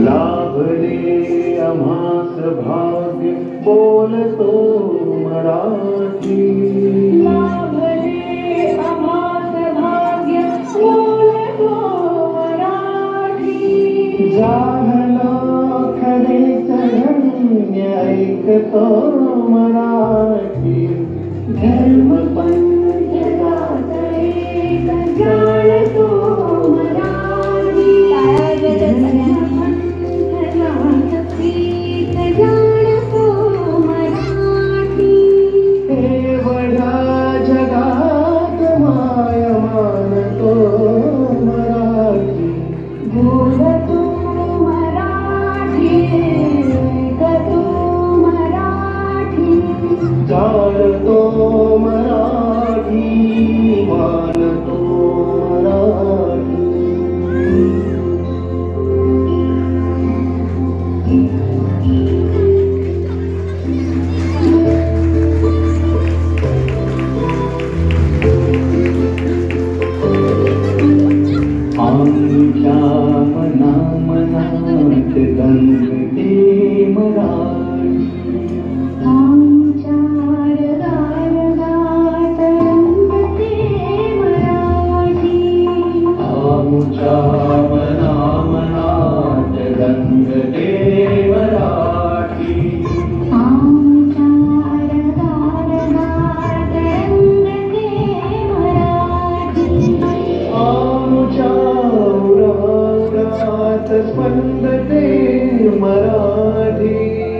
लाभले आम्हास भाग्य बोलतो मराठी. लाभले आम्हास भाग्य बोलतो मराठी. जाणला खरेच धन्य ऐकतो मराठी. धर्म पंथ जात एक जाणतो मराठी. एवढ्या जगात माय मानतो मराठी. बोलतो मराठी, ऐकतो मराठी. जाणतो मराठी, मानतो मराठी. आमच्या मनामनात रंगते मराठी. आमच्या हृदयात रंगते मराठी. आमच्या मनामनात रंगते मराठी. आमच्या हृदयात रंगते मराठी. आमच्या उरात स्पंदते मराठी.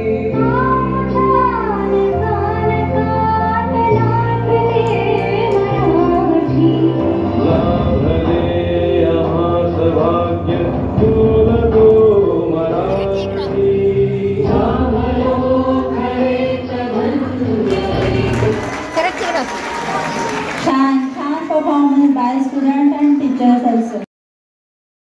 लाभले आम्हास भाग्य बोलतो मराठी. छान छान performance by student and teachers also.